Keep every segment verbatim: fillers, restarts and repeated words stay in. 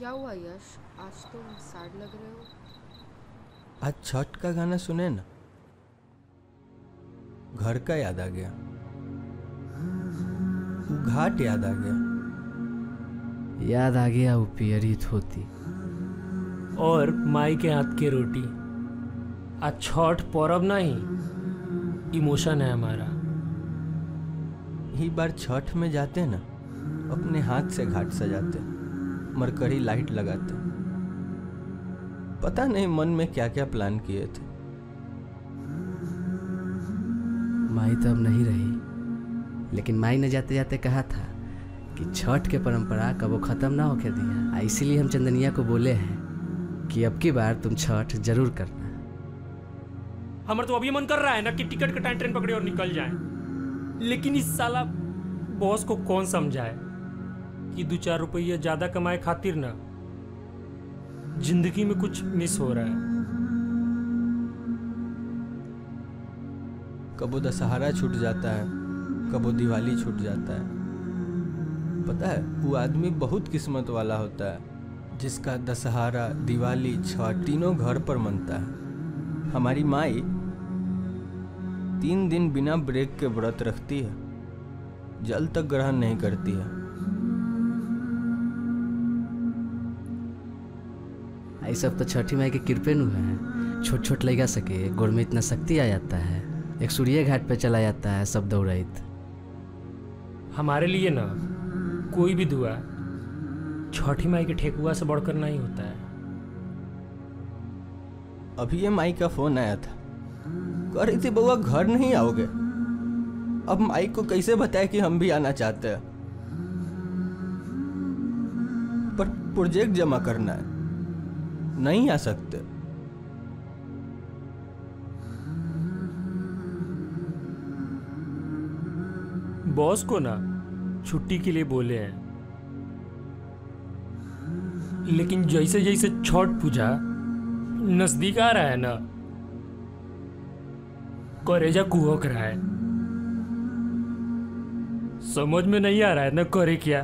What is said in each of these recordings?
क्या हुआ यश, आज तुम सैड लग रहे हो? आज छठ का गाना सुने ना, घर का याद आ गया, वो घाट याद आ गया। याद आ गया वो पियरी धोती और माई के हाथ की रोटी। आज छठ पर्व नहीं, इमोशन है हमारा। ही बार छठ में जाते ना, अपने हाथ से घाट सजाते, मरकरी लाइट लगाते, पता नहीं मन में क्या क्या प्लान किए थे। माई तो अब नहीं रही, लेकिन माई ने जाते जाते कहा था कि छठ के परंपरा कबो खत्म ना होके दिया। इसीलिए हम चंदनिया को बोले हैं कि अब की बार तुम छठ जरूर करना। हमारा तो अभी मन कर रहा है ना कि टिकट कटाएं, ट्रेन पकड़े और निकल जाएं। लेकिन इस साला बॉस को कौन समझाए कि दो चार रुपये ज्यादा कमाए खातिर ना जिंदगी में कुछ मिस हो रहा है। कबो दशहरा छूट जाता है, कबो दिवाली छूट जाता है। पता है, वो आदमी बहुत किस्मत वाला होता है जिसका दशहरा, दिवाली, छठ तीनों घर पर मनता है। हमारी माई तीन दिन बिना ब्रेक के व्रत रखती है, जल तक ग्रहण नहीं करती है। आई सब तो छठी माई के कृपे नु है। छोट छोट लगा सके गोड़ में इतना शक्ति आ जाता है। एक सूर्य घाट पे चला जाता है सब दौड़ाइत। हमारे लिए ना कोई भी दुआ छठी माई के ठेकुआ से बढ़कर नहीं होता है। अभी ये माई का फोन आया था, कह रही थी बउआ घर नहीं आओगे। अब माई को कैसे बताए कि हम भी आना चाहते हैं, पर प्रोजेक्ट जमा करना है, नहीं आ सकते। बॉस को ना छुट्टी के लिए बोले हैं, लेकिन जैसे जैसे छठ पूजा नजदीक आ रहा है ना, करेजा कुहक रहा है। समझ में नहीं आ रहा है ना करे क्या।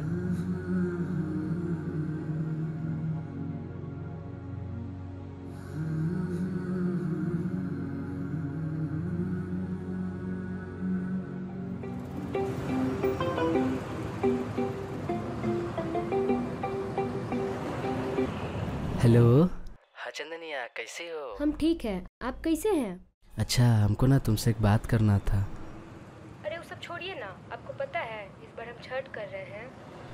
हेलो। हाँ चंदनिया, कैसे हो? हम ठीक है, आप कैसे हैं? अच्छा, हमको ना तुमसे एक बात करना था। अरे वो सब छोड़िए ना, आपको पता है इस बार हम छठ कर रहे हैं।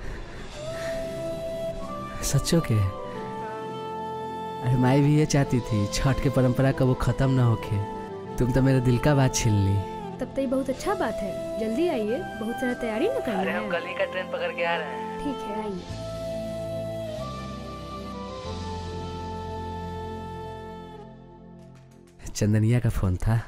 सच्चो के? अरे माई भी ये चाहती थी छठ के परंपरा कब वो खत्म ना होके। तुम तो मेरे दिल का बात छीन ली। तब तो ये बहुत अच्छा बात है, जल्दी आइए, बहुत सारा तैयारी न करना है। अरे हम कल ही का ट्रेन पकड़ के आ रहे हैं। ठीक है, आइए। चंदनिया का फोन था।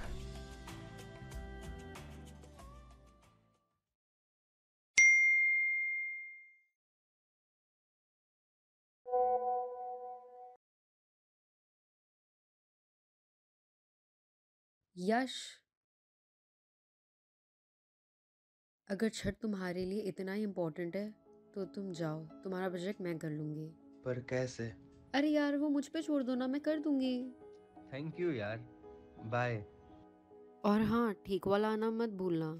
यश, अगर छठ तुम्हारे लिए इतना ही इम्पोर्टेंट है तो तुम जाओ, तुम्हारा प्रोजेक्ट मैं कर लूंगी। पर कैसे? अरे यार, वो मुझ पे छोड़ दो ना, मैं कर दूंगी। थैंक यू यार, बाय। और हाँ, ठीक वाला आना मत भूलना।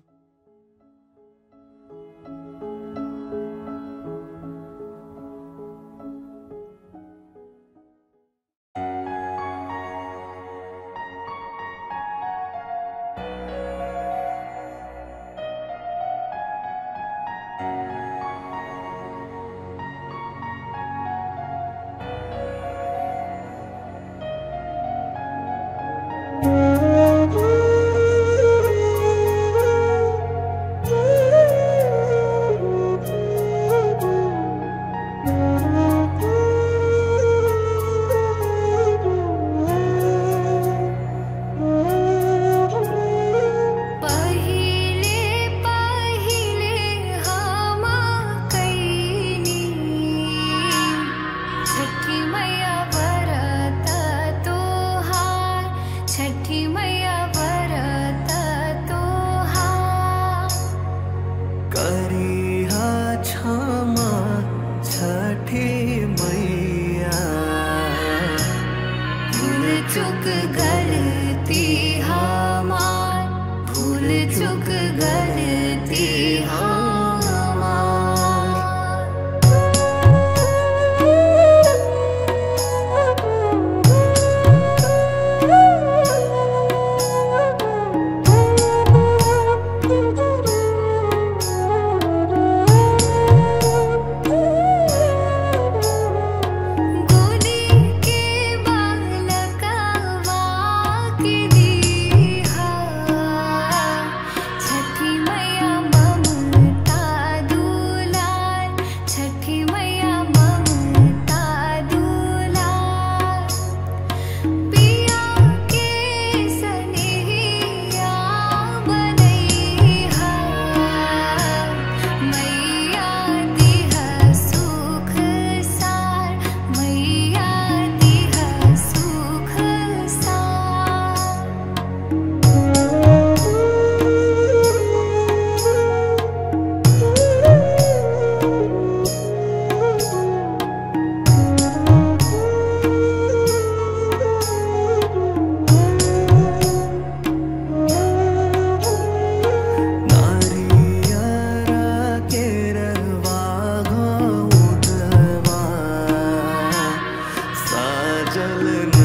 Thank you. चुक गलती हमार, भूल चुक गलती हमार। गोदी के बालकवा के दीहा, छठी मैया ममता दुलार, छठी मैया ममता दुलार। पिया के सनेहिया बनैहा, मैया दिहा सुख सार, मैया दिहा सुख सार। नारियरा के रवा घोटवा, साजल